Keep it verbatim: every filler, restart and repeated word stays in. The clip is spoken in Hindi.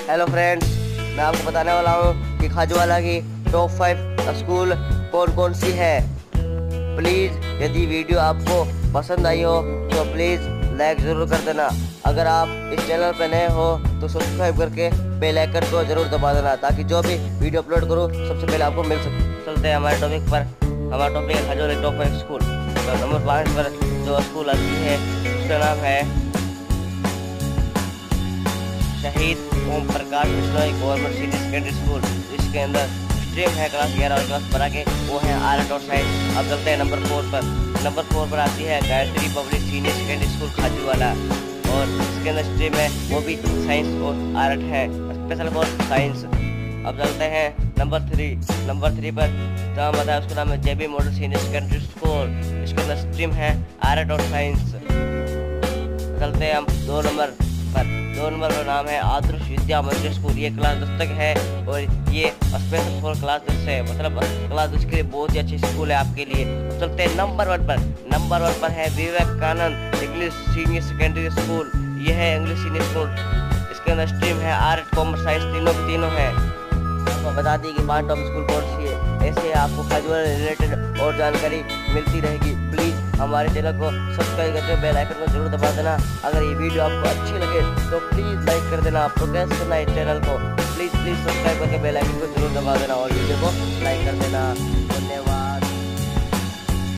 हेलो फ्रेंड्स, मैं आपको बताने वाला हूँ कि खाजूवाला की टॉप फाइव स्कूल कौन कौन सी है। प्लीज़ यदि वीडियो आपको पसंद आई हो तो प्लीज़ लाइक ज़रूर कर देना। अगर आप इस चैनल पर नए हो तो सब्सक्राइब करके बेल आइकन को ज़रूर दबा देना, ताकि जो भी वीडियो अपलोड करूँ सबसे पहले आपको मिल सके। चलते हैं हमारे टॉपिक पर। हमारा टॉपिक है खाजूवाला टॉप फाइव स्कूल। तो नंबर पाँच पर जो स्कूल आती है उसका नाम है Shaheed Om Prakash Bishnoi government senior secondary school. इसके अंदर स्ट्रीम है क्लास ग्यारह और क्लास बारह के, वो है आर्ट और साइंस। अब चलते हैं नंबर फोर पर। नंबर फोर पर आती है Gayatri public senior secondary school Khajuwala, और इसके अंदर स्ट्रीम है वो भी साइंस और आर्ट है, स्पेशल फॉर साइंस। अब चलते हैं नंबर थ्री। नंबर थ्री पर जहाँ बताया उसका नाम है JB model senior secondary school. इसके अंदर स्ट्रीम है आर्ट और साइंस। चलते हैं हम दो नंबर पर। दो नंबर का नाम है आदर्श विद्या मंदिर स्कूल। ये क्लास दस तक है और ये स्पेशल फॉर क्लास दस है, मतलब क्लास दस के लिए बहुत ही अच्छी स्कूल है आपके लिए। चलते हैं नंबर वन पर। नंबर वन पर है Vivekanand English senior secondary school. ये है इंग्लिश सीनियर स्कूल। इसके अंदर स्ट्रीम है आर्ट कॉमर्स साइंस, तीनों की तीनों है। आपको बता दी कि पार्ट ऑफ स्कूल कौन सी है। ऐसे आपको खाजूवाला रिलेटेड और जानकारी मिलती रहेगी। प्लीज़ हमारे चैनल को सब्सक्राइब करके बेल आइकन को जरूर दबा देना। अगर ये वीडियो आपको अच्छी लगे तो प्लीज़ लाइक कर देना, प्रोग्रेस करना इस चैनल को। प्लीज़ प्लीज़ सब्सक्राइब करके बेल आइकन को जरूर दबा देना और वीडियो को लाइक कर देना। धन्यवाद।